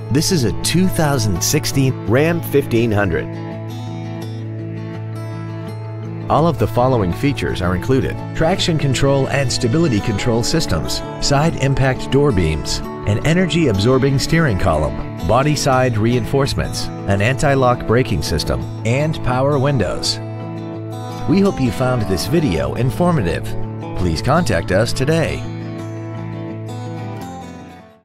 This is a 2016 Ram 1500. All of the following features are included: traction control and stability control systems, side impact door beams, an energy-absorbing steering column, body side reinforcements, an anti-lock braking system, and power windows. We hope you found this video informative. Please contact us today.